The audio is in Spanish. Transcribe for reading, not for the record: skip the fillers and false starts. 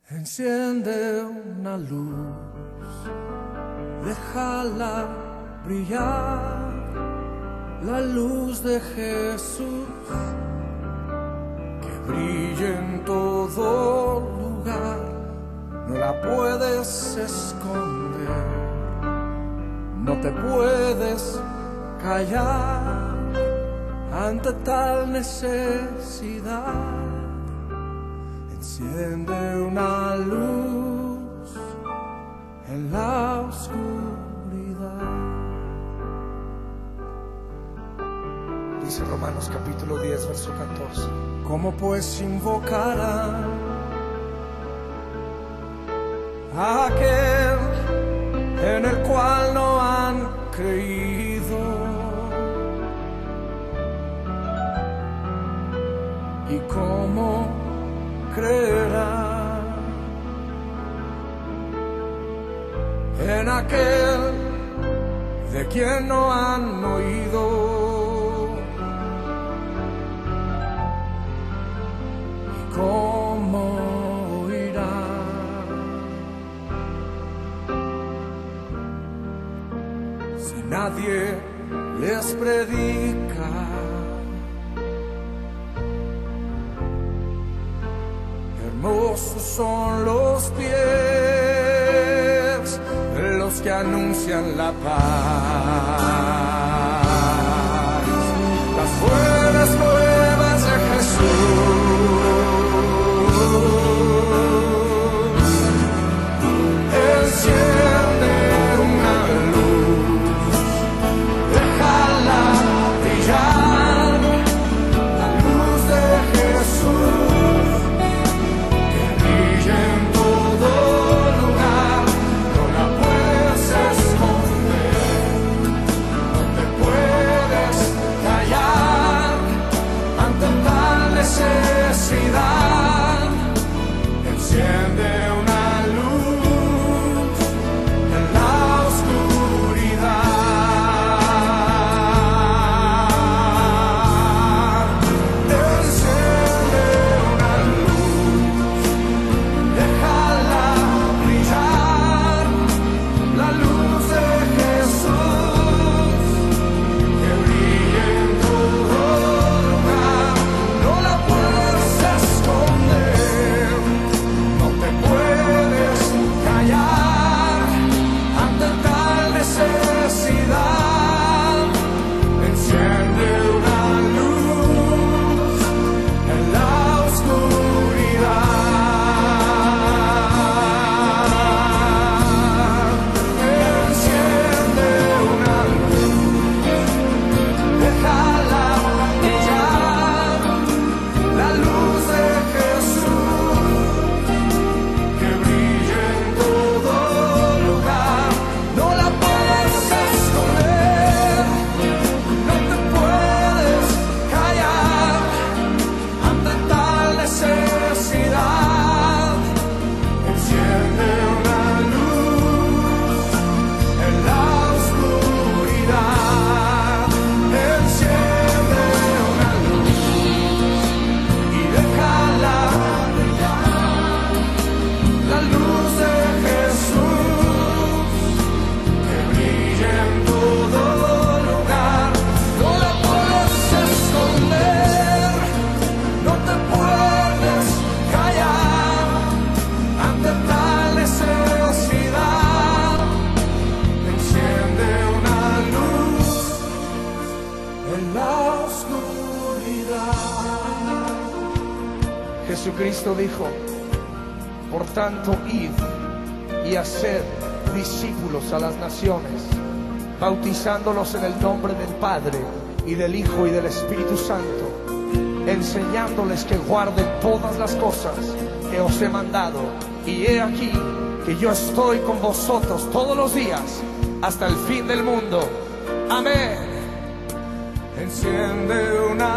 Enciende una luz, déjala brillar, la luz de Jesús, que brille en todo lugar, no la puedes esconder, no te puedes callar ante tal necesidad. Enciende una luz en la oscuridad. Dice Romanos capítulo 10, verso 14. ¿Cómo pues invocarán a aquel en el cual no han creído? ¿Y cómo creerán en aquel de quien no han oído? ¿Y cómo oirán si nadie les predica? Hermosos son los pies de los que anuncian la paz, las buenas nuevas de Jesús. Enciende una luz, déjala brillar, la luz de Jesús. Necesidad, enciende una luz en la oscuridad. Enciende una luz, déjala brillar, la luz de Jesús, que brille en todo lugar. No la puedes esconder, no te puedes callar ante tal necesidad. Enciende una luz en la oscuridad. Enciende una luz, déjala brillar, la luz de Jesús, que brille en todo lugar. No la puedes esconder, no te puedes callar ante tal necesidad. Enciende una luz en la oscuridad. Enciende una luz y déjala brillar, la luz de Jesús, que brille en todo lugar. No la puedes esconder, no te puedes callar ante tal necesidad. Enciende una luz en la oscuridad. Jesucristo dijo: por tanto, id y haced discípulos a las naciones, bautizándolos en el nombre del Padre y del Hijo y del Espíritu Santo, enseñándoles que guarden todas las cosas que os he mandado. Y he aquí que yo estoy con vosotros todos los días hasta el fin del mundo. Amén. Enciende una